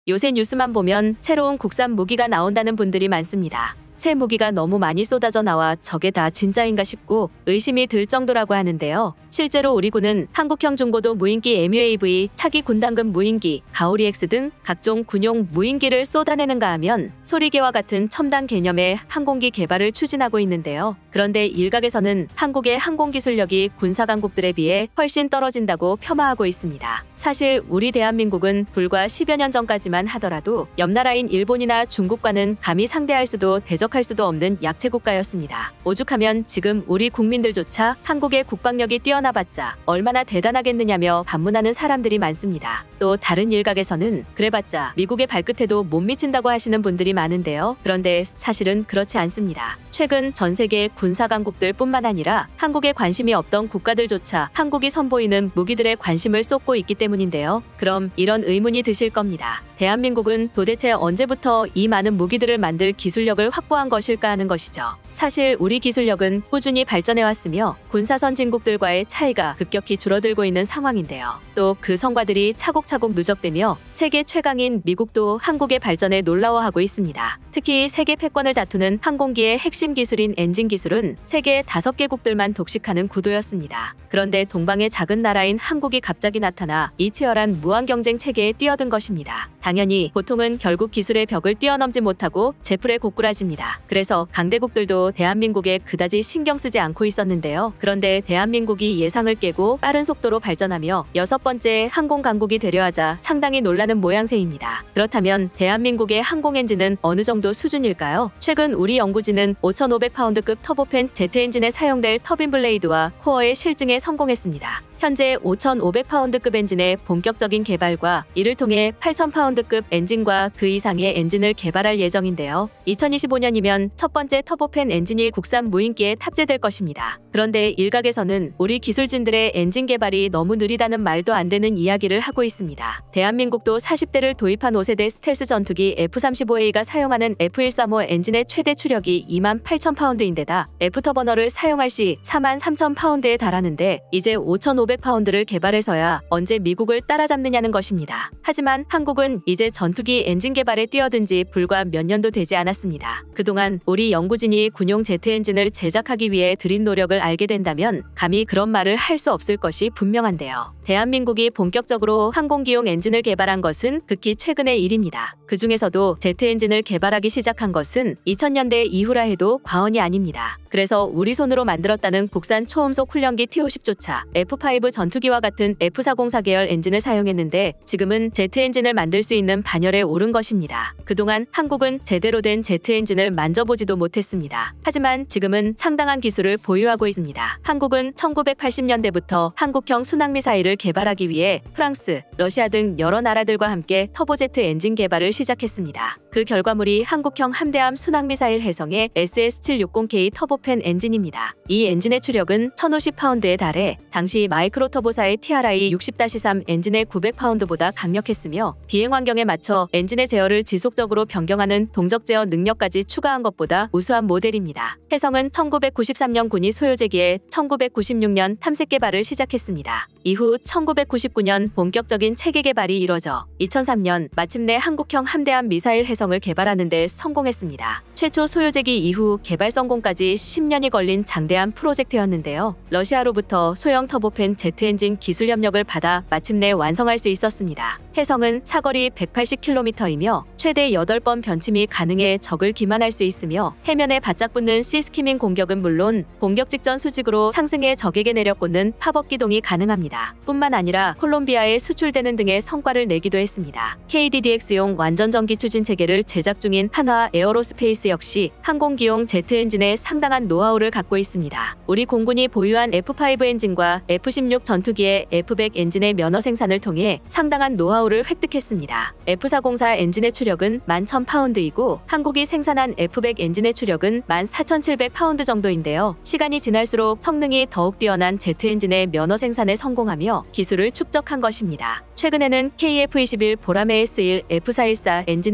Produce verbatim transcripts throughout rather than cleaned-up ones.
요새 뉴스만 보면 새로운 국산 무기가 나온다는 분들이 많습니다. 새 무기가 너무 많이 쏟아져 나와 저게 다 진짜인가 싶고 의심이 들 정도라고 하는데요. 실제로 우리 군은 한국형 중고도 무인기 엠유에이브이, 차기 군단급 무인기, 가오리엑스 등 각종 군용 무인기를 쏟아내는가 하면 소리개와 같은 첨단 개념의 항공기 개발을 추진하고 있는데요. 그런데 일각에서는 한국의 항공기술력이 군사 강국들에 비해 훨씬 떨어진다고 폄하하고 있습니다. 사실 우리 대한민국은 불과 십여 년 전까지만 하더라도 옆나라인 일본이나 중국과는 감히 상대할 수도 대적할 수도 없는 약체 국가였습니다. 오죽하면 지금 우리 국민들조차 한국의 국방력이 뛰어나봤자 얼마나 대단하겠느냐며 반문하는 사람들이 많습니다. 또 다른 일각에서는 그래봤자 미국의 발끝에도 못 미친다고 하시는 분들이 많은데요. 그런데 사실은 그렇지 않습니다. 최근 전 세계 군사 강국들 뿐만 아니라 한국에 관심이 없던 국가들조차 한국이 선보이는 무기들에 관심을 쏟고 있기 때문인데요. 그럼 이런 의문이 드실 겁니다. 대한민국은 도대체 언제부터 이 많은 무기들을 만들 기술력을 확보한 것일까 하는 것이죠. 사실 우리 기술력은 꾸준히 발전해왔으며 군사 선진국들과의 차이가 급격히 줄어들고 있는 상황인데요. 또 그 성과들이 차곡차곡 누적되며 세계 최강인 미국도 한국의 발전에 놀라워하고 있습니다. 특히 세계 패권을 다투는 항공기의 핵심 기술인 엔진 기술은 세계 다섯 개국들만 독식하는 구도였습니다. 그런데 동방의 작은 나라인 한국이 갑자기 나타나 이 치열한 무한 경쟁 체계에 뛰어든 것입니다. 당연히 보통은 결국 기술의 벽을 뛰어넘지 못하고 제풀에 고꾸라집니다. 그래서 강대국들도 대한민국에 그다지 신경 쓰지 않고 있었는데요. 그런데 대한민국이 예상을 깨고 빠른 속도로 발전하며 여섯 번째 항공 강국이 되려 하자 상당히 놀라는 모양새입니다. 그렇다면 대한민국의 항공 엔진은 어느 정도 수준일까요? 최근 우리 연구진은 오천오백 파운드급 터보팬 제트 엔진에 사용될 터빈 블레이드와 코어의 실증에 성공했습니다. 현재 오천오백 파운드급 엔진의 본격적인 개발과 이를 통해 팔천 파운드급 엔진과 그 이상의 엔진을 개발할 예정인데요. 이천이십오 년이면 첫 번째 터보팬 엔진이 국산 무인기에 탑재될 것입니다. 그런데 일각에서는 우리 기술진들의 엔진 개발이 너무 느리다는 말도 안 되는 이야기를 하고 있습니다. 대한민국도 사십 대를 도입한 오 세대 스텔스 전투기 에프 삼십오 에이가 사용하는 에프 백삼십오 엔진의 최대 추력이 이만 팔천 파운드인데다 애프터버너를 사용할 시 사만 삼천 파운드에 달하는데 이제 오천오백 파운드를 개발해서야 언제 미국을 따라잡느냐는 것입니다. 하지만 한국은 이제 전투기 엔진 개발에 뛰어든 지 불과 몇 년도 되지 않았습니다. 그동안 우리 연구진이 군용 제트 엔진을 제작하기 위해 들인 노력을 알게 된다면 감히 그런 말을 할 수 없을 것이 분명한데요. 대한민국이 본격적으로 항공기용 엔진을 개발한 것은 극히 최근의 일입니다. 그 중에서도 제트 엔진을 개발하기 시작한 것은 이천 년대 이후라 해도 과언이 아닙니다. 그래서 우리 손으로 만들었다는 국산 초음속 훈련기 티 오십조차 에프 파이브 전투기와 같은 에프 사공사 계열 엔진을 사용했는데 지금은 제트 엔진을 만들 수 있는 반열에 오른 것입니다. 그동안 한국은 제대로 된 제트 엔진을 만져보지도 못했습니다. 하지만 지금은 상당한 기술을 보유하고 있습니다. 한국은 천구백팔십 년대부터 한국형 순항미사일을 개발하기 위해 프랑스, 러시아 등 여러 나라들과 함께 터보제트 엔진 개발을 시작했습니다. 그 결과물이 한국형 함대함 순항미사일 해성의 에스에스 칠백육십 케이 터보팬 엔진입니다. 이 엔진의 추력은 천오십 파운드에 달해 당시 마이크로터보사의 티알아이 육십 삼 엔진의 구백 파운드보다 강력했으며 비행 환경에 맞춰 엔진의 제어를 지속적으로 변경하는 동적 제어 능력까지 추가한 것보다 우수한 모델입니다. 해성은 천구백구십삼 년 군이 소유제기에 천구백구십육 년 탐색 개발을 시작했습니다. 이후 천구백구십구 년 본격적인 체계 개발이 이뤄져 이천삼 년 마침내 한국형 함대함 미사일 해성을 개발하는 데 성공했습니다. 최초 소유제기 이후 개발 성공까지 십 년이 걸린 장대한 프로젝트였는데요. 러시아로부터 소형 터보팬 제트 엔진 기술 협력을 받아 마침내 완성할 수 있었습니다. 해성은 사거리 백팔십 킬로미터이며 최대 여덟 번 변침이 가능해 적을 기만할 수 있으며 해면에 바짝 붙는 시스키밍 공격은 물론 공격 직전 수직으로 상승해 적에게 내려꽂는 팝업 기동이 가능합니다. 뿐만 아니라 콜롬비아에 수출되는 등의 성과를 내기도 했습니다. 케이디디엑스용 완전 전기 추진 체계를 제작 중인 한화 에어로스페이스 역시 항공기용 제트 엔진에 상당한 노하우를 갖고 있습니다. 우리 공군이 보유한 에프 파이브 엔진과 에프 십육 전투기의 에프 백 엔진의 면허 생산을 통해 상당한 노하우를 획득했습니다. 에프 사공사 엔진의 추력은 만 천 파운드이고 한국이 생산한 에프 백 엔진의 추력은 만 사천칠백 파운드 정도인데요. 시간이 지날수록 성능이 더욱 뛰어난 제트 엔진의 면허 생산에 성공하며 기술을 축적한 것입니다. 최근에는 케이에프 이십일 보라매 에스 일 에프 사백십사 엔진의 라이선스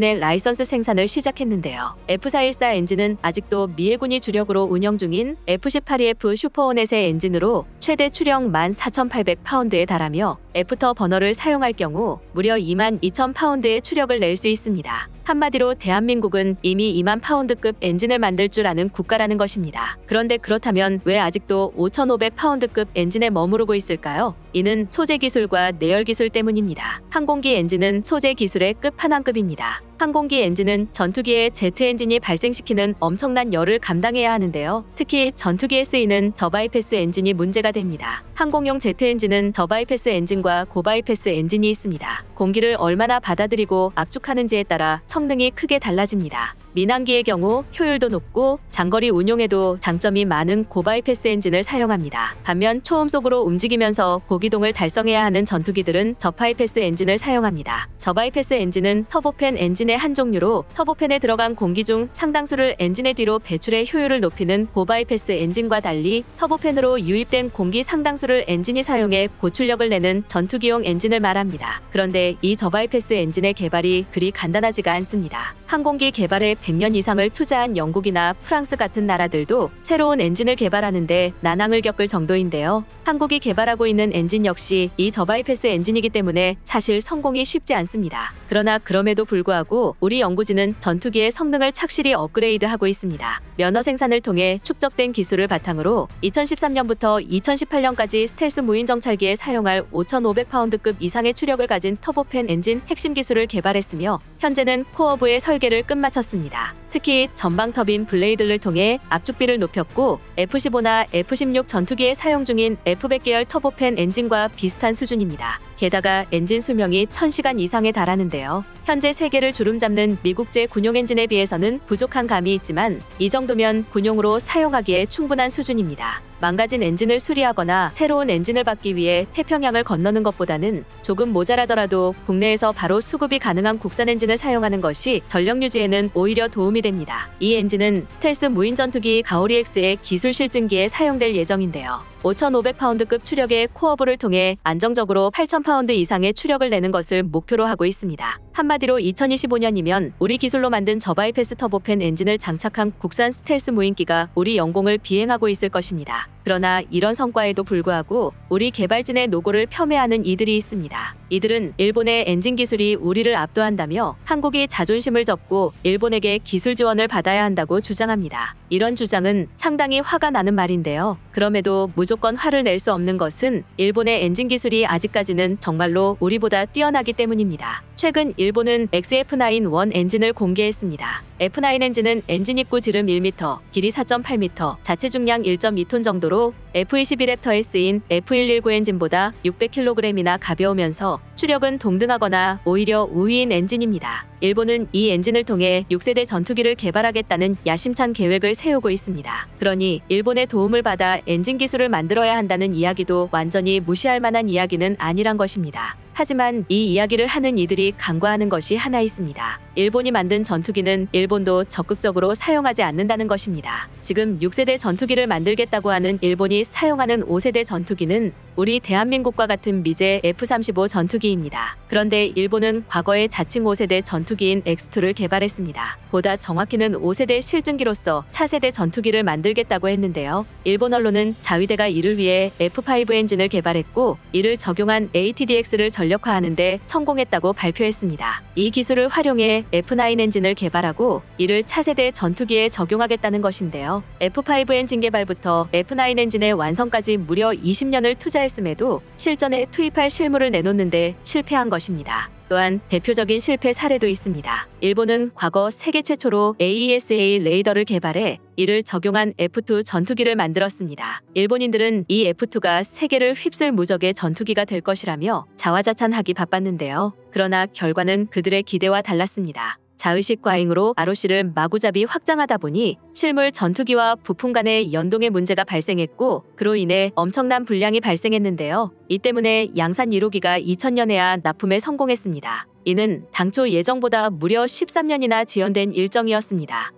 넥선스 생산을 시작했는데요. 에프 사백십사 엔진은 아직도 미 해군이 주력으로 운영 중인 에프 십팔 이 에프 슈퍼호넷의 엔진으로 최대 추력 만 사천팔백 파운드에 달하며 애프터 버너를 사용할 경우 무려 이만 이천 파운드의 추력을 낼 수 있습니다. 한마디로 대한민국은 이미 이만 파운드급 엔진을 만들 줄 아는 국가라는 것입니다. 그런데 그렇다면 왜 아직도 오천오백 파운드급 엔진에 머무르고 있을까요? 이는 소재 기술과 내열 기술 때문입니다. 항공기 엔진은 소재 기술의 끝판왕급입니다. 항공기 엔진은 전투기의 제트 엔진이 발생시키는 엄청난 열을 감당해야 하는데요. 특히 전투기에 쓰이는 저바이패스 엔진이 문제가 됩니다. 항공용 제트 엔진은 저바이패스 엔진과 고바이패스 엔진이 있습니다. 공기를 얼마나 받아들이고 압축하는지에 따라 성능이 크게 달라집니다. 민항기의 경우 효율도 높고 장거리 운용에도 장점이 많은 고바이패스 엔진을 사용합니다. 반면 초음속으로 움직이면서 고기동을 달성해야 하는 전투기들은 저바이패스 엔진을 사용합니다. 저바이패스 엔진은 터보팬 엔진의 한 종류로 터보팬에 들어간 공기 중 상당수를 엔진의 뒤로 배출해 효율을 높이는 고바이패스 엔진과 달리 터보팬으로 유입된 공기 상당수를 엔진이 사용해 고출력을 내는 전투기용 엔진을 말합니다. 그런데 이 저바이패스 엔진의 개발이 그리 간단하지가 않습니다. 항공기 개발에 백 년 이상을 투자한 영국이나 프랑스 같은 나라들도 새로운 엔진을 개발하는데 난항을 겪을 정도인데요. 한국이 개발하고 있는 엔진 역시 이 저바이패스 엔진이기 때문에 사실 성공이 쉽지 않습니다. 그러나 그럼에도 불구하고 우리 연구진은 전투기의 성능을 착실히 업그레이드하고 있습니다. 면허 생산을 통해 축적된 기술을 바탕으로 이천십삼 년부터 이천십팔 년까지 스텔스 무인 정찰기에 사용할 오천오백 파운드급 이상의 추력을 가진 터보팬 엔진 핵심 기술을 개발했으며 현재는 코어부의 설계를 끝마쳤습니다. 특히 전방 터빈 블레이드를 통해 압축비를 높였고 에프 십오나 에프 십육 전투기에 사용 중인 에프 백 계열 터보팬 엔진과 비슷한 수준입니다. 게다가 엔진 수명이 천 시간 이상에 달하는데요. 현재 세계를 주름잡는 미국제 군용 엔진에 비해서는 부족한 감이 있지만 이 정도면 군용으로 사용하기에 충분한 수준입니다. 망가진 엔진을 수리하거나 새로운 엔진을 받기 위해 태평양을 건너는 것보다는 조금 모자라더라도 국내에서 바로 수급이 가능한 국산 엔진을 사용하는 것이 전력 유지에는 오히려 도움이 됩니다. 이 엔진은 스텔스 무인 전투기 가오리엑스의 기술 실증기에 사용될 예정인데요. 오천오백 파운드급 추력의 코어부를 통해 안정적으로 팔천 파운드 이상의 추력을 내는 것을 목표로 하고 있습니다. 한마디로 이천이십오 년이면 우리 기술로 만든 저바이패스 터보팬 엔진을 장착한 국산 스텔스 무인기가 우리 영공을 비행하고 있을 것입니다. 그러나 이런 성과에도 불구하고 우리 개발진의 노고를 폄훼하는 이들이 있습니다. 이들은 일본의 엔진 기술이 우리를 압도한다며 한국이 자존심을 접고 일본에게 기술 지원을 받아야 한다고 주장합니다. 이런 주장은 상당히 화가 나는 말인데요. 그럼에도 무조건 화를 낼 수 없는 것은 일본의 엔진 기술이 아직까지는 정말로 우리보다 뛰어나기 때문입니다. 최근 일본은 엑스에프 나인 원 엔진을 공개했습니다. 에프 나인 엔진은 엔진 입구 지름 일 미터, 길이 사 점 팔 미터, 자체 중량 일 점 이 톤 정도로 에프 이십일 랩터에 쓰인 에프 백십구 엔진보다 육백 킬로그램이나 가벼우면서 추력은 동등하거나 오히려 우위인 엔진입니다. 일본은 이 엔진을 통해 육 세대 전투기를 개발하겠다는 야심찬 계획을 세우고 있습니다. 그러니 일본의 도움을 받아 엔진 기술을 만들어야 한다는 이야기도 완전히 무시할 만한 이야기는 아니란 것입니다. 하지만 이 이야기를 하는 이들이 간과하는 것이 하나 있습니다. 일본이 만든 전투기는 일본도 적극적으로 사용하지 않는다는 것입니다. 지금 육 세대 전투기를 만들겠다고 하는 일본이 사용하는 오 세대 전투기는 우리 대한민국과 같은 미제 에프 삼십오 전투기입니다. 그런데 일본은 과거에 자칭 오 세대 전투기인 엑스 투를 개발했습니다. 보다 정확히는 오 세대 실증기로서 차세대 전투기를 만들겠다고 했는데요. 일본 언론은 자위대가 이를 위해 에프 파이브 엔진을 개발했고 이를 적용한 에이티디엑스를 전력화하는 데 성공했다고 발표했습니다. 이 기술을 활용해 에프 나인 엔진을 개발하고 이를 차세대 전투기에 적용하겠다는 것인데요. 에프 파이브 엔진 개발부터 에프 나인 엔진의 완성까지 무려 이십 년을 투자했음에도 실전에 투입할 실물을 내놓는데 실패한 것입니다. 또한 대표적인 실패 사례도 있습니다. 일본은 과거 세계 최초로 에이이에스에이 레이더를 개발해 이를 적용한 에프 투 전투기를 만들었습니다. 일본인들은 이 에프 투가 세계를 휩쓸 무적의 전투기가 될 것이라며 자화자찬하기 바빴는데요. 그러나 결과는 그들의 기대와 달랐습니다. 자의식 과잉으로 알오씨를 마구잡이 확장하다 보니 실물 전투기와 부품 간의 연동에 문제가 발생했고 그로 인해 엄청난 불량이 발생했는데요. 이 때문에 양산 일 호기가 이천 년에야 납품에 성공했습니다. 이는 당초 예정보다 무려 십삼 년이나 지연된 일정이었습니다.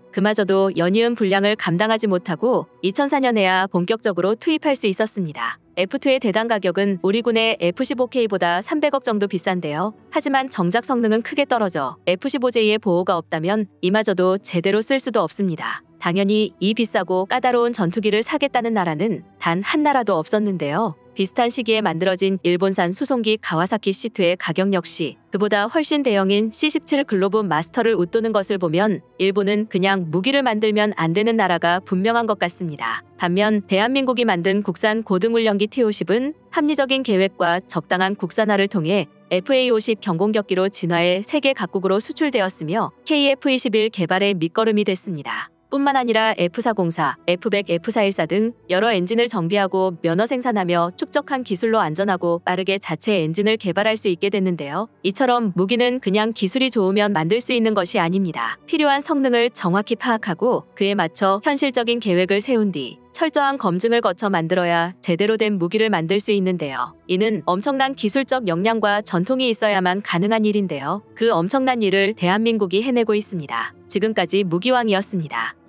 그마저도 연이은 분량을 감당하지 못하고 이천사 년에야 본격적으로 투입할 수 있었습니다. 에프 투의 대당 가격은 우리 군의 에프 십오 케이보다 삼백억 정도 비싼데요. 하지만 정작 성능은 크게 떨어져 에프 십오 제이의 보호가 없다면 이마저도 제대로 쓸 수도 없습니다. 당연히 이 비싸고 까다로운 전투기를 사겠다는 나라는 단 한 나라도 없었는데요. 비슷한 시기에 만들어진 일본산 수송기 가와사키 씨 투의 가격 역시 그보다 훨씬 대형인 씨 십칠 글로브 마스터를 웃도는 것을 보면 일본은 그냥 무기를 만들면 안 되는 나라가 분명한 것 같습니다. 반면 대한민국이 만든 국산 고등훈련기 티 오십은 합리적인 계획과 적당한 국산화를 통해 에프 에이 오십 경공격기로 진화해 세계 각국으로 수출되었으며 케이 에프 이십일 개발의 밑거름이 됐습니다. 뿐만 아니라 에프 사공사, 에프 백, 에프 사백십사 등 여러 엔진을 정비하고 면허 생산하며 축적한 기술로 안전하고 빠르게 자체 엔진을 개발할 수 있게 됐는데요. 이처럼 무기는 그냥 기술이 좋으면 만들 수 있는 것이 아닙니다. 필요한 성능을 정확히 파악하고 그에 맞춰 현실적인 계획을 세운 뒤 철저한 검증을 거쳐 만들어야 제대로 된 무기를 만들 수 있는데요. 이는 엄청난 기술적 역량과 전통이 있어야만 가능한 일인데요. 그 엄청난 일을 대한민국이 해내고 있습니다. 지금까지 무기왕이었습니다.